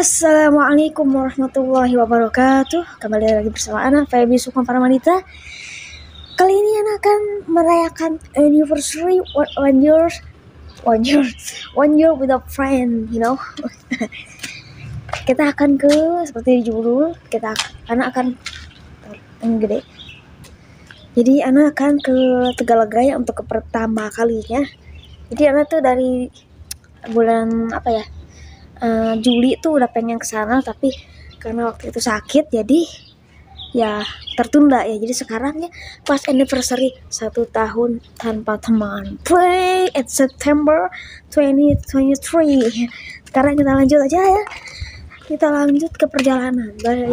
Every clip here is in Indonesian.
Assalamualaikum warahmatullahi wabarakatuh. Kembali lagi bersama Ana Febi Sukma Paramanita. Kali ini Ana akan merayakan anniversary one year with a friend, you know. Kita akan ke seperti judul, Ana akan gede. Jadi Ana akan ke Tegalegaya untuk ke pertama kalinya. Jadi Ana tuh dari bulan Juli tuh udah pengen kesana, tapi karena waktu itu sakit jadi ya tertunda ya. Jadi sekarang ya pas anniversary 1 tahun tanpa teman, play at September 2023. Sekarang kita lanjut aja ya, kita lanjut ke perjalanan. Bye.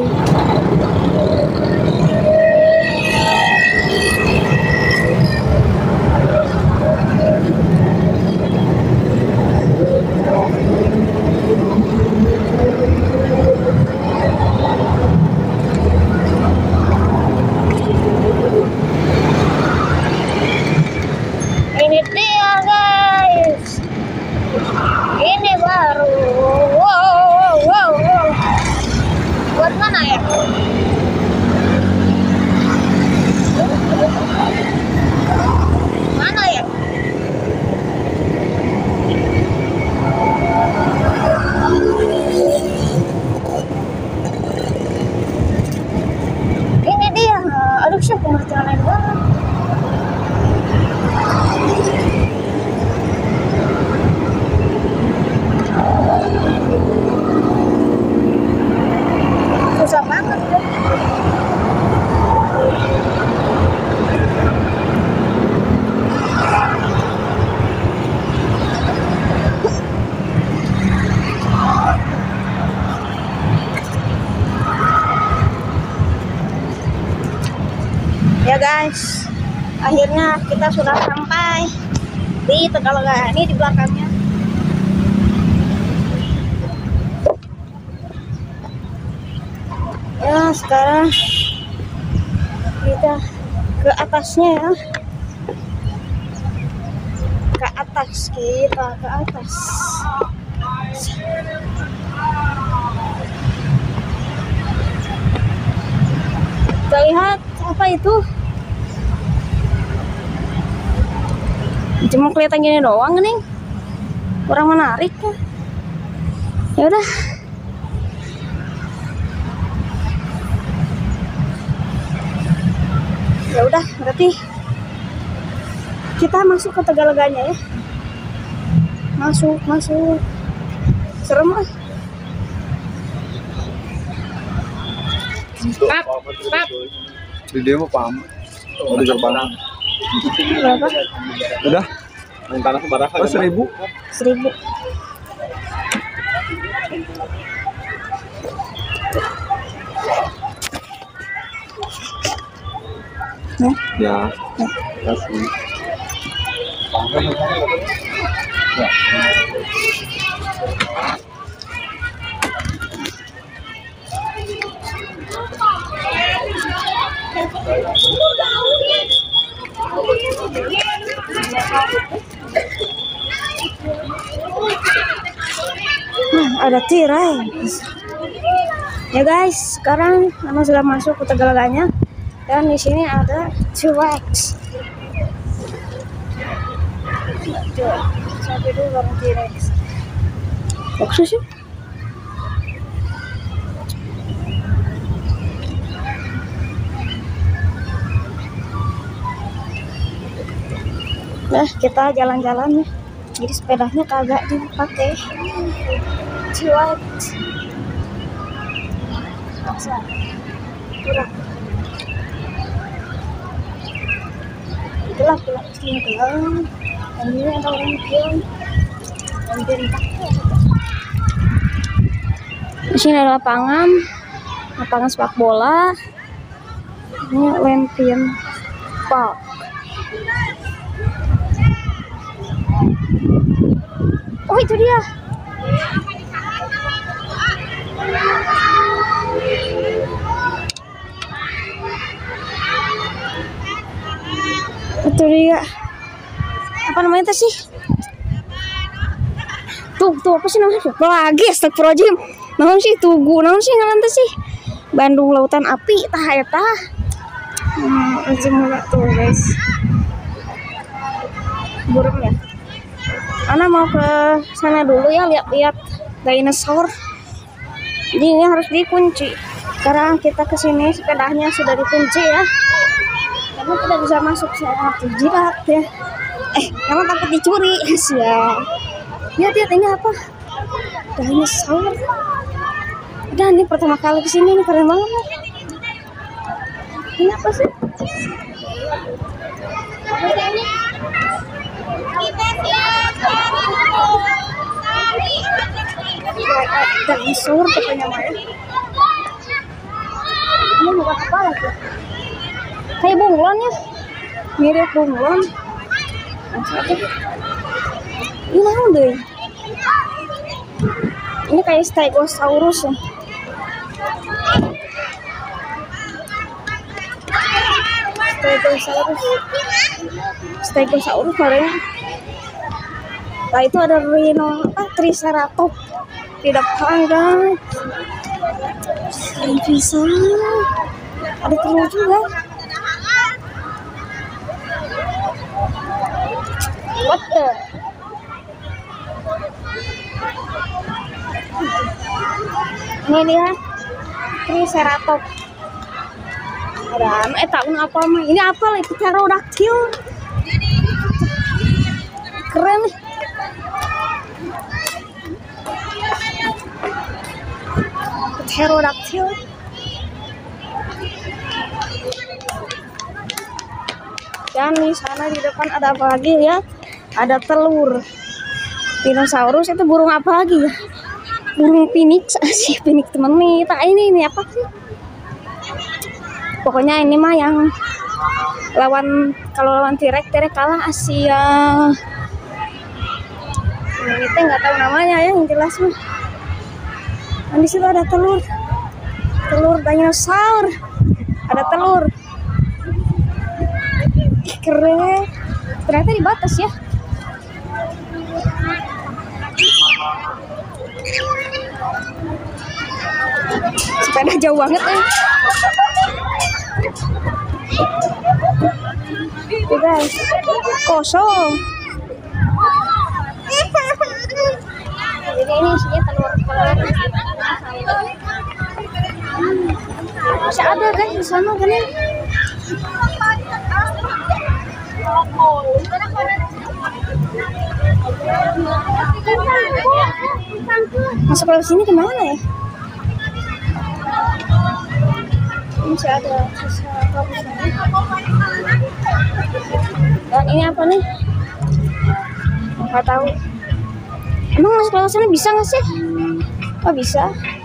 Ini dia guys, ini baru. Wow. Buat mana ya? Mana ya? Ini dia. Aduh, siapa pengertian banget. Susah banget deh. Ya guys, akhirnya kita sudah sampai di Tegalegaya. Ini di belakangnya. Ya, sekarang kita ke atasnya ya. Ke atas. Kita lihat apa itu. Cuma kelihatan gini doang nih. Kurang menarik ya. Ya udah. Ya udah, berarti kita masuk ke Tegaleganya ya. Masuk. Serem ah. Pap. Di dia mau paham. Di gerbang. Berapa? Udah. Yang tanah sebarang. 1.000. 1.000. Ya. Kasih. Ya. Ada tirai. Ya guys, sekarang Ana sudah masuk ke Tegaleganya dan di sini ada T-Rex. Sampai dulu baru T-Rex. Bagus sih. Nah, kita jalan-jalan ya. Jadi sepedanya kagak dipakai. T-Rex. Kurang. Gelap. Ini ada lampion. Di sini ada lapangan sepak bola. Ini lampion park. Oh, itu dia. Itu dia. Apa namanya sih? Tuh apa sih namanya? Lagi astagfirullahaladzim. Naon sih Tugu, naon sih ngaran teh sih? Bandung Lautan Api tah eta. Semua tuh guys. Burung ya. Ana mau ke sana dulu ya, lihat-lihat dinosaur. Jadi ini harus dikunci. Sekarang kita ke sini sepedanya sudah dikunci ya. Karena tidak bisa masuk sama jilat ya. Karena takut dicuri. Siap. Lihat ini apa? Dinosaur. Dan ini pertama kali kesini, ini keren banget. Ini apa sih? Dinosaur katanya mah. Ini bukan apa lagi? Kayak bunglon ya, mirip bunglon. Ini naon deh? Ini kayak Stegosaurus ya. Stegosaurus namanya. Nah itu ada rhino Triceratops di depan guys. Bisa. Ada telur juga. What the? Ini dia Triceratops. Ada tahun apa mah? Ini apa lagi? Pterodactyl. Keren nih. Pterodactyl. Dan di sana di depan ada apa lagi ya? Ada telur. Dinosaurus itu burung apa lagi ya? Burung phoenix sih, phoenix temen nih. Tak ini apa sih? Pokoknya ini mah yang kalau lawan T-Rex kalah Asia. Ini teh nggak tahu namanya ya, yang jelas mah. Dan di situ ada telur dinosaur. Ada telur. Keren. Ternyata dibatas ya. Sepeda jauh banget ya. Tuh guys, kosong. Jadi ini isinya telur. Masih ada guys di sana kan ya. Masuk ke sini kemana ya? Masih ada sisa kabusnya. Dan ini apa nih? Nggak tahu. Emang masuk ke sana bisa nggak sih? Oh bisa.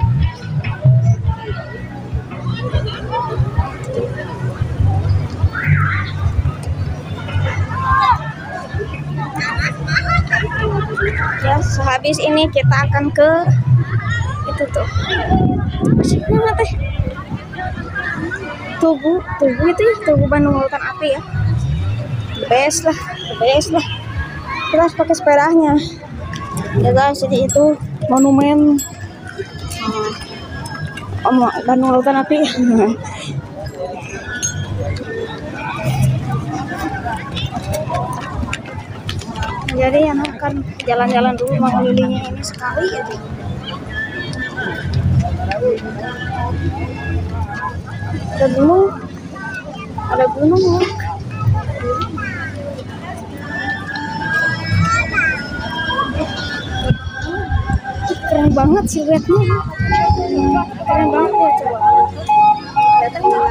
Ya, sehabis ini kita akan ke itu tuh. Masih mana teh? Tugu itu ya, Tugu Bandung Lautan Api ya. The best lah. Kita harus pakai sepedanya. Ya guys, jadi itu monumen Bandung Lautan Api. Jadi anak akan jalan-jalan dulu mengelilingnya ini sekali aja. Ada gunung. Keren banget siluetnya. Keren banget ya, coba. Kelihatan nggak?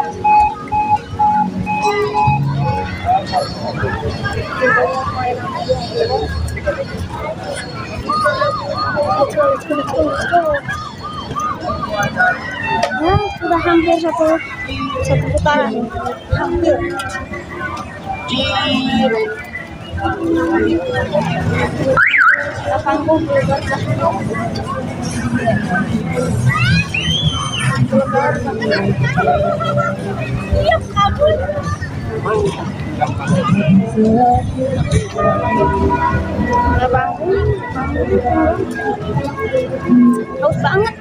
Ya, sudah hampir satu putaran, hampir. Panggung Haus banget.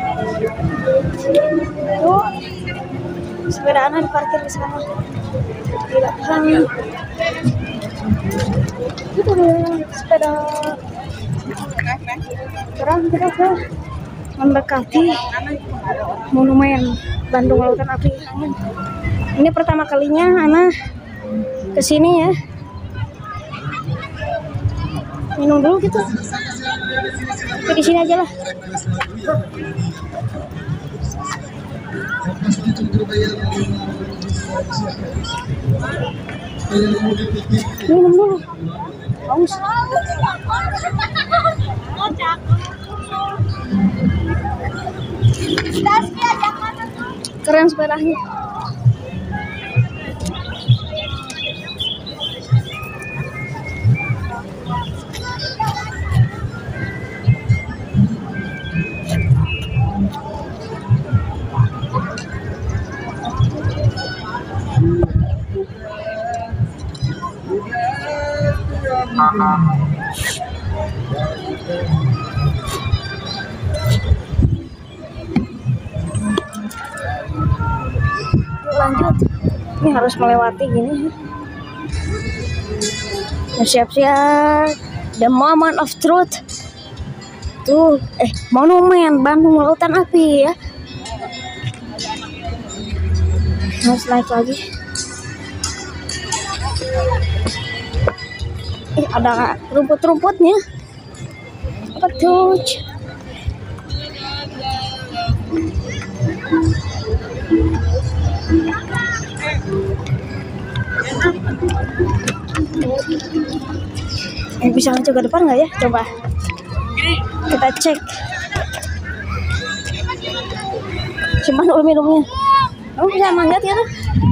Tuh, sepeda anak diparkir di sana. Tidak terang. Itu sepeda terang tidak ke mendekati monumen Bandung Lautan Api. Ini pertama kalinya Ana kesini ya. Minum dulu gitu. Tapi di sini aja lah. Minum dulu. Haus. Keren sepedanya. Lanjut, ini harus melewati gini. Siap-siap, the moment of truth. Tuh, monumen Bandung Lautan Api ya. Harus naik lagi. Ada rumput-rumputnya. Apa tuh? Bisa ngecek ke depan nggak ya? Coba kita cek. Simpan dulu minumnya. Kamu bisa manjat ya?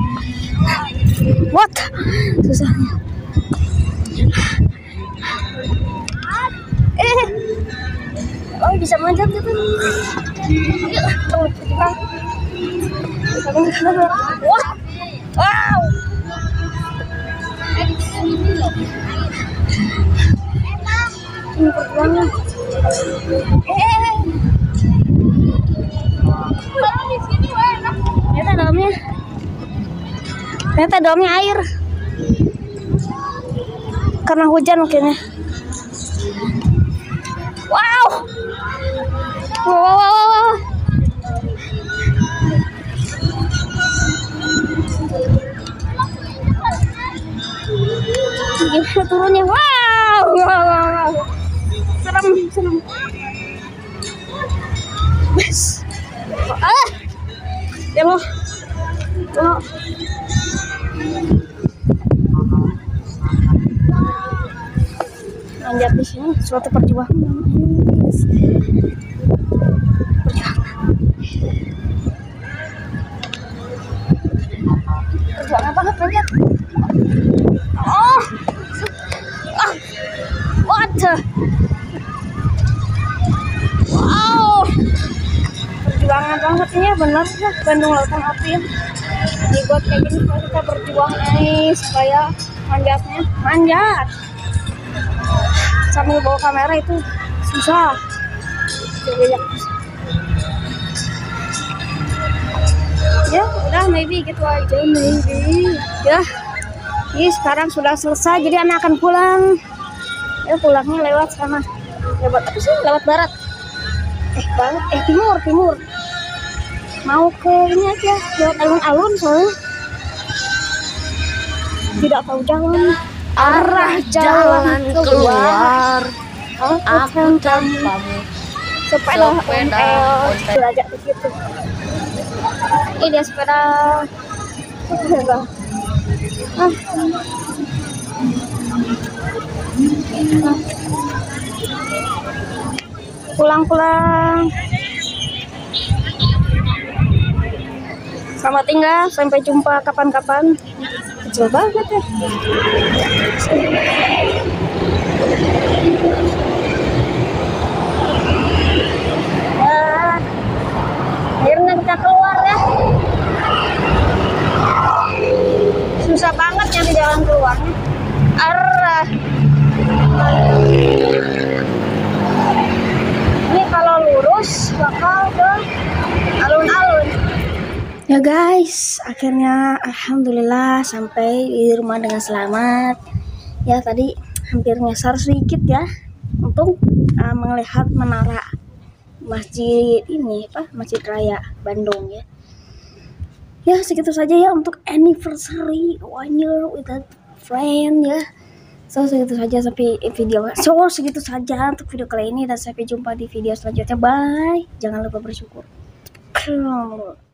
What? Susahnya. Oh, bisa manjat gitu. What? Wow. Ini perjuangan. Ternyata dalamnya air. Karena hujan mungkin ya. Wow. Wow. Gimana turunnya? Wow. Serem. Bes. Ya lo. Manjat di sini suatu perjuangan. Perjuangan banget manjat. What? Wow. Perjuangan banget ini ya, bener ya Bandung Lautan Api ya. Dibuat kayak gini supaya kita berjuang supaya manjatnya manjat. Sambil bawa kamera itu susah. Ya udah maybe gitu aja ya. Ini sekarang sudah selesai, jadi anak akan pulang. Ya pulangnya lewat sana. Lewat apa sih? Lewat barat. Timur. Mau ke ini aja, lewat alun-alun soalnya. Tidak tahu jalan. Arah jalan keluar. Aku tanpamu. Sepeda belajar begitu. Ini dia sepeda. Pulang. Selamat tinggal, sampai jumpa kapan-kapan. Kecil banget ya. Akhirnya kita keluar ya. Susah banget nyari jalan keluarnya. guys, akhirnya alhamdulillah sampai di rumah dengan selamat. Ya tadi hampir nyasar sedikit ya, untuk melihat menara masjid ini Masjid Raya Bandung ya. Ya segitu saja ya untuk anniversary 1 year with a friend ya. Segitu saja segitu saja untuk video kali ini, dan sampai jumpa di video selanjutnya. Bye. Jangan lupa bersyukur.